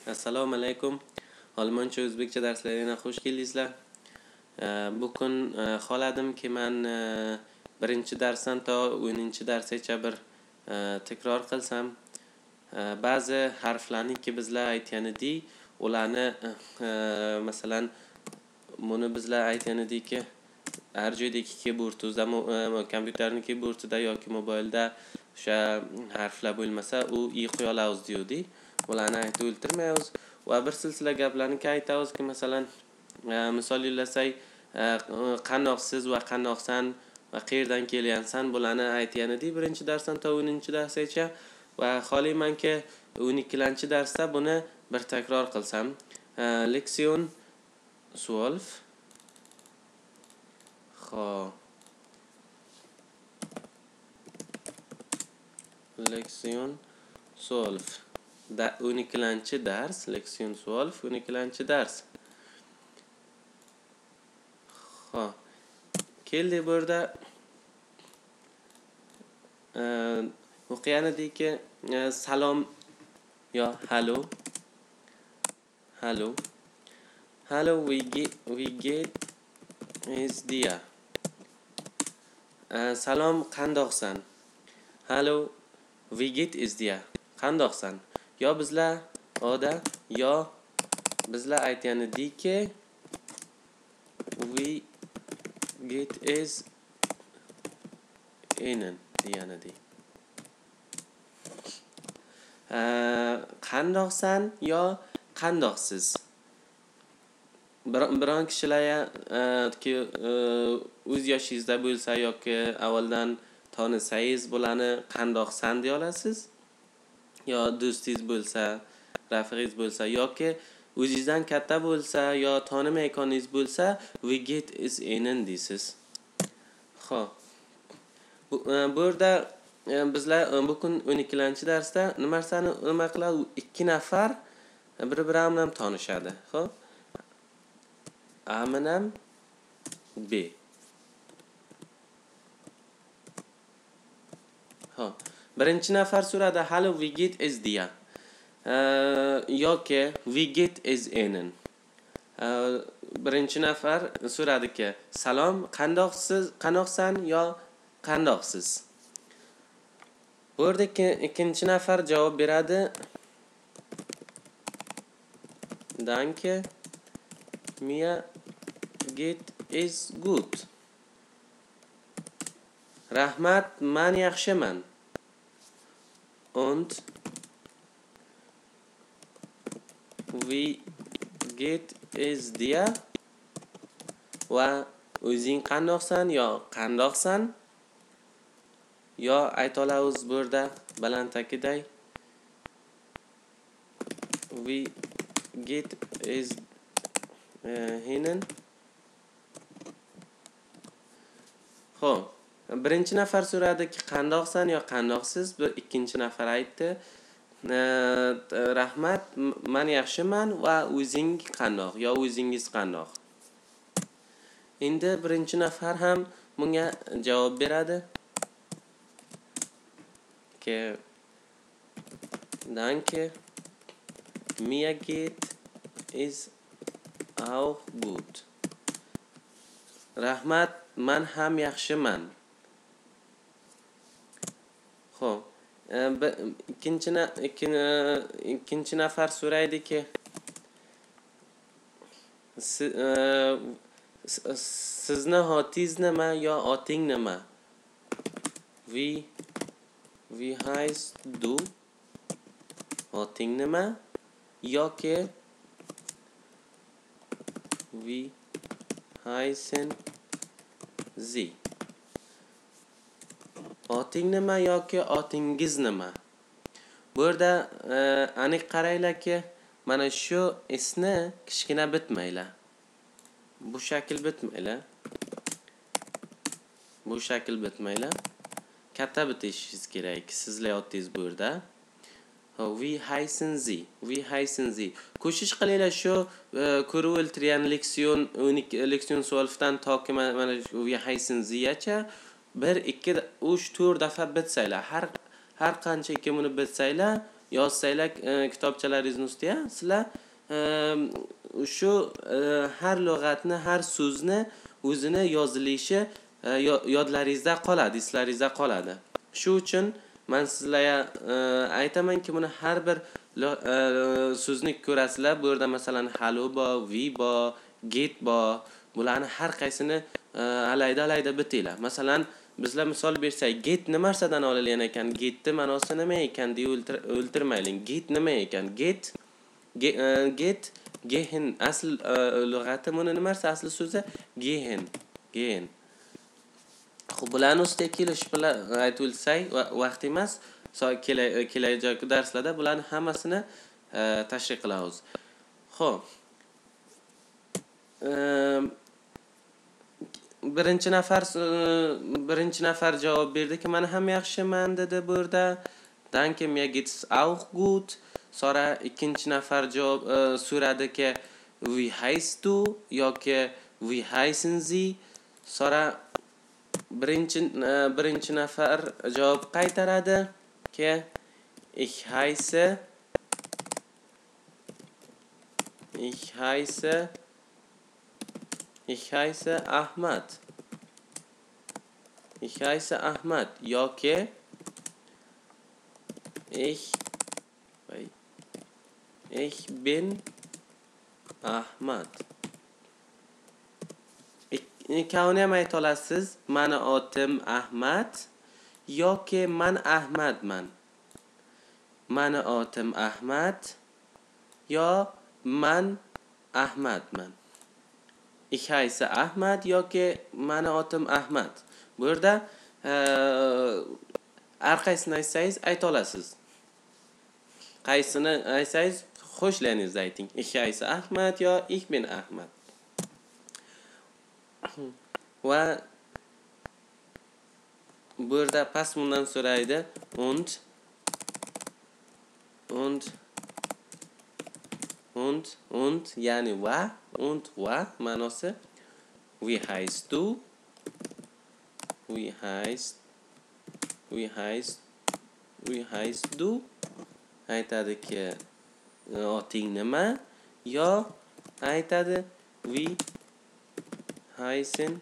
Assalomu alaykum. Olmoncha o'zbekcha darslarga xush keldingizlar. Bugun xohladimki men birinchi darsdan to 10-darsgacha bir takror qilsam. Ba'zi harflarni ki bizlar aytgan edik, ularni masalan buni bizlar aytgan edikki, har joydagi keyboardda, kompyuterning keyboardida yoki mobilda o'sha harflar bo'lmasa, u qo'ya olamiz dedik. Ularni aytib o'ltirmaymiz va bir silsila gaplarni aytamiz-ki, masalan, misol yo'llasak, qandoqsiz va qandoqsan va qayerdan kelgansan bularni aytgan edik birinchi darsdan to 10-darsgacha va xohlaymanki 12-darsda buni bir takror qilsam. Leksion 12. Leksion 12. 12-dars, leksion 12, 12-dars. Keldi bu yerda o'qigan edikki, salom yo hello. Hello, we get is dear. Salom, qandoqsan? Hello, we get is dear. Qandoqsan? Yo bizlar yo bizlar aytgan edikki, we get is enen degan edik. Qandoqsan yo qandoqsiz? Biron kishilarga o'z yoshingizda bo'lsa yoki avvaldan tanisangiz, bularni qandoqsan deya olasiz. Yo do'stingiz bo'lsa, rafiqingiz bo'lsa yoki o'zingizdan katta bo'lsa yo tanimayotganingiz bo'lsa, we get is enen deysiz. Xo'p. Bu yerda bizlar bugun 12-darsda nima qiladi? 2 nafar bir-biri bilan tanishadi. Xo'p. A bilan B. Xo'p. Birinchi nafar so'radi, hello, we get is dear. Yoki we get is enen. Birinchi nafar so'radiki, salom, qandoqsan yo qandoqsiz? Bu yerda ikkinchi nafar javob beradi. Danke, mir geht is gut. Rahmat, men yaxshiman. Und we get is dear. Va o'zing qandoqsan yo qandoqsan? Yo aytolamiz bu yerda balandtakiday. We get is enen. Xo'p, birinchi nafar so'radiki, qandoqsan yo qandoqsiz? Bu ikkinchi nafar aytdi. Rahmat, men yaxshiman va o'zing qandoq yo o'zingiz qandoq? Endi birinchi nafar ham bunga javob beradi. Danke, mir geht is auch gut. Rahmat, men ham yaxshiman. Xo'p, ikkinchi nafar so'raydiki, sizni otingiz nima yo oting nima? Wie heißt du? Oting nima? Yoki wie heißen Sie? Oting nima yoki otingiz nima? Bu yerda aniq qaranglarki, mana shu isni kichkina bitmaylar. Bu shakl bitmaylar. Katta bitishingiz kerak. Sizlar yotingiz bu yerda. Wie heißen Sie? Ko'shish qilinglar shu ko'rib o'ltirgan leksion 12 dan toki mana wie heißen Sie-gacha 1 2 3 4 daf'a bitsanglar. Har qancha buni bitsanglar yozsanglar kitobchalaringizni ustiga, sizlar shu har lug'atni, har so'zni o'zini yozilishi yodlaringizda qoladi, eslaringizda qoladi. Shu uchun men sizlarga aytamanki, buni har bir so'zni ko'rasizlar. Bu yerda masalan hello bor, we bor, get bor. Bularni har qaysini alayda bitinglar. Masalan, bizlar misol bersak, get nima narsadan olingan ekan? Getni ma'nosi nima ekan deb o'ltirmaylik. Get nima ekan? Get gehen asl lug'ati buni nima narsa asli so'zi gehen. Xo'p, bularni ustiga kelish bilan aytib o'tsak, vaqt emas. Kelajak darslarda bularni hammasini tashrih qilamiz. Xo'p. Birinchi nafar javob berdiki, mana ham yaxshiman dedi bu yerda. Danke, mir geht's auch gut. Sonra ikkinchi nafar javob so'radiki, wie heißt du yoki wie heißen Sie? Sonra birinchi nafar javob qaytaradi ki ich heiße Ahmad. Ich heiße Ahmad yoki ich bin Ahmad. Ikkovini ham ayta olasiz. Mani otim Ahmad yoki men Ahmadman. Mani otim Ahmad yo men Ahmadman. Ich heiße Ahmad yoki mani otim Ahmad. Bu yerda har qaysini aytsangiz ayta olasiz. Qaysini aytsangiz xo'shlaringizni ayting. Ich heiße Ahmad yo ich bin Ahmad. Va bu yerda past bundan so'raydi und ya'ni va ma'nosi wie heißt du? Wie heißt du? Aytadiki oting nima? Yo aytadi wie heißen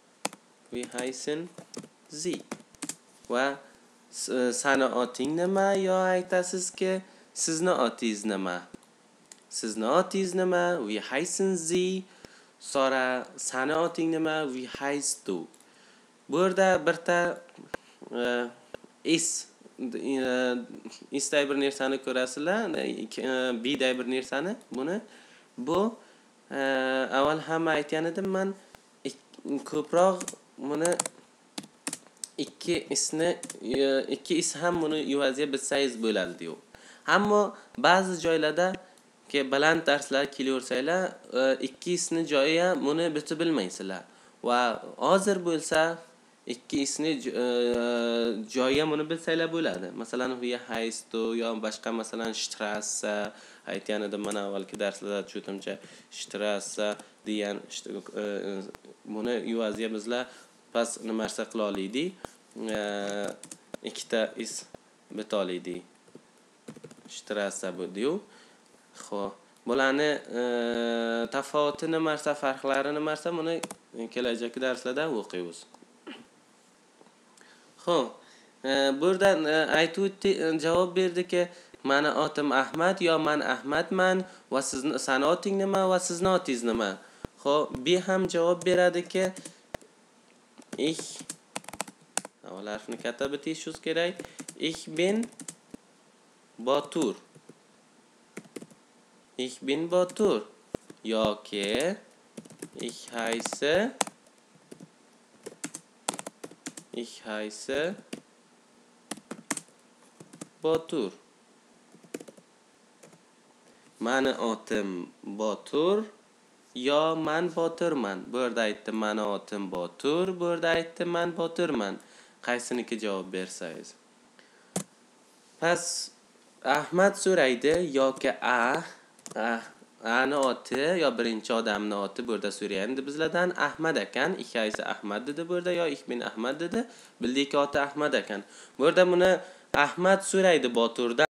Sie? Va sani oting nima? Yo aytasizki sizni otingiz nima? Sizni otingiz nima? Wie heißen Sie? Sonra sani oting nima? Wie heißt du? Bu yerda birta isday bir narsani ko'rasizlar, bday bir narsani. Bu avval ham aytgan edim, men ko'proq buni ikki is ham buni yuvaziga bitsangiz bo'ladi diyor. Ammo ba'zi joylarda ki baland darslar kelaversanglar, ikki isni joyi ham buni bitib bilmaysizlar. Va hozir bo'lsa ikki isni joyi ham buni bilsanglar bo'ladi. Masalan, wie heißt du yo boshqa masalan Straße aytgan edim mana avvalgi darslarda tushuntimcha Straße degan buni yuvaziga bizlar pas nima narsa qila oldik. Ikkita is bita oldik. Straße bu diyor. Xo'p, bularni tafovuti nima narsa, farqlari nima narsa buni kelajak darslarda o'qiymiz. Xo'p, bu yerda javob berdiki, mani otim Ahmad yo men Ahmadman va sani oting nima va sizni otingiz nima? Xo'p, B ham javob beradiki, ich avval harfni katta bitish kerak. Ich bin Botur. Ich bin Botur. Yoki ich heiße Botur. Mani otim Botur yo men Boturman. Bu yerda aytdim mani otim Botur, bu yerda aytdim men Boturman. Qaysiniki javob bersangiz. Pas Ahmad so'raydi yoki ani oti yo birinchi odamni oti bu yerda so'raydi. Bizlardan Ahmad ekan, ich heiße Ahmad dedi bu yerda yo ich bin Ahmad dedi. Bildiki oti Ahmad ekan. Bu yerda buni Ahmad so'raydi Boturdan.